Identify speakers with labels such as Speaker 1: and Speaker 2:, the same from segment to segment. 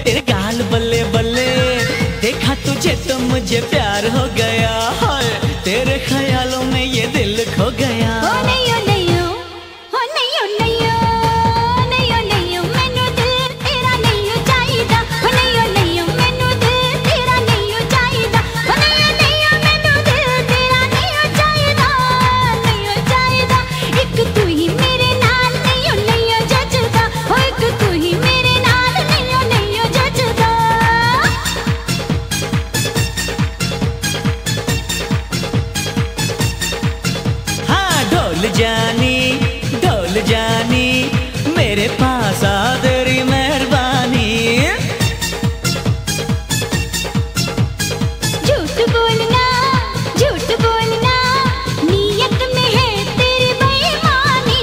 Speaker 1: तेरे गाल बल्ले बल्ले, देखा तुझे तो मुझे प्यार हो गया। हाय तेरे ख्यालों में ये दिल खो गया।
Speaker 2: ओ नहीं ओ नहीं ओ नहीं ओ नहीं ओ नहीं ओ नहीं ओ मैनू दिल तेरा नहीं ओ चाहिदा। ओ नहीं ओ नहीं ओ मैनू दिल तेरा नहीं ओ चाहिदा। ओ नहीं ओ नहीं ओ मैनू दिल तेरा नहीं ओ चाहिदा, नहीं ओ चाहिदा। एक तू ही मेरे नाल नहीं ओ नहीं ओ जचदा। ओ एक तू ही मेरे नाल नहीं ओ जचदा।
Speaker 1: ढोल जानी मेरे पास आ तेरी मेहरबानी।
Speaker 2: झूठ बोलना नीयत में है तेरी बेईमानी।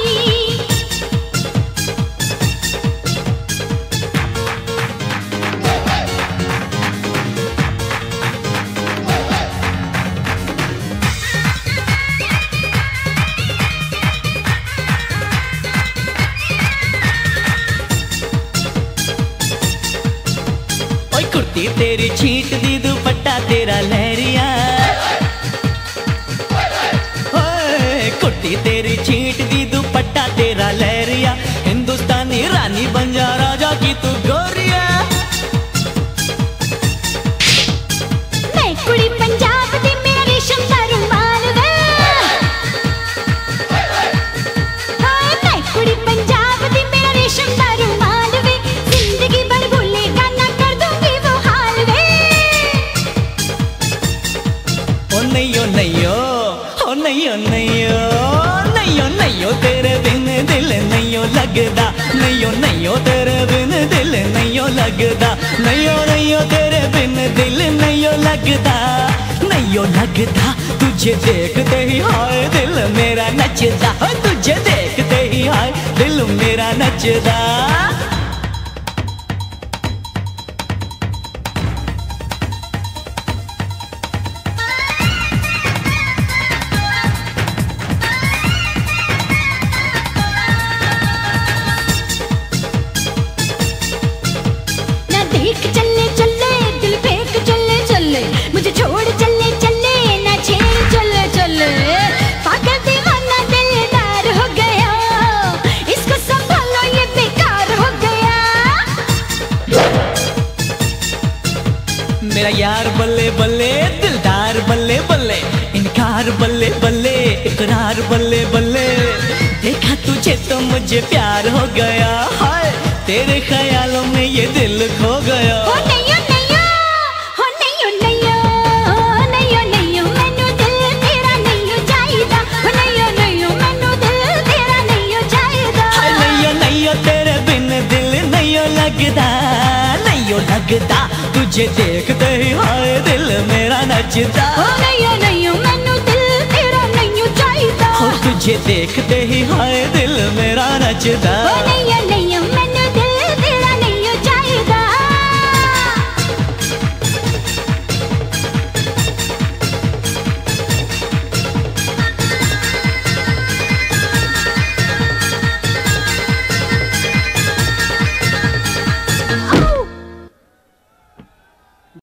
Speaker 1: कुर्ती तेरी छींट दी, दुपट्टा तेरा लहरिया। कुर्ती तेरी छींट दी, दुपट्टा तेरा लहरिया। हिंदुस्तानी रानी बन जा राजा की तू गोरिया।
Speaker 2: मैं कुड़ी पंजाब दी मेरा रेशम दा रुमाल वे। मैं कुड़ी पंजाब दी मेरा रेशम दा रुमाल वे। जिंदगी भर भूलेगा ना कर दूंगी वो हाल वे।
Speaker 1: ओ नहीं ओ नहीं ओ नहीं ओ नहीं ओ नहीं ओ नहीं ओ तेरे बिन दिल नहीं ओ लगदा। नहीं ओ नहीं ओ तेरे बिन दिल नहीं ओ लगदा। नहीं ओ तेरे बिन दिल नहीं ओ लगदा। नहीं ओ लगदा तुझे देखते ही हाय दिल मेरा नचदा। तुझे देखते ही हाय दिल मेरा नचदा।
Speaker 2: देख चले चले दिल फेंक चले चले, मुझे छोड़ चले चले ना छेड़ चले चले। पागल दीवाना दिलदार हो गया, इसको संभालो ये बेकार हो गया।
Speaker 1: मेरा यार बल्ले बल्ले, दिलदार बल्ले बल्ले, इनकार बल्ले बल्ले, इकरार बल्ले बल्ले। देखा तुझे तो मुझे प्यार हो गया। हाय तेरे ख्यालों में ये दिल खो गया।
Speaker 2: ओ नहीं ओ नहीं ओ नहीं ओ नहीं ओ नहीं ओ नहीं ओ मैनू दिल तेरा नहीं ओ चाहिदा। ओ नहीं ओ नहीं ओ मैनू दिल तेरा नहीं ओ चाहिदा।
Speaker 1: हाय नहीं ओ तेरे बिन दिल नहीं ओ लगदा। नहीं ओ लगदा तुझे देखते ही हाय दिल मेरा नचदा।
Speaker 2: ओ नहीं ओ नहीं ओ मैनू दिल तेरा नहीं ओ चाहिदा।
Speaker 1: तुझे देखते ही हाय दिल मेरा नचदा।
Speaker 2: ओ नहीं ओ नहीं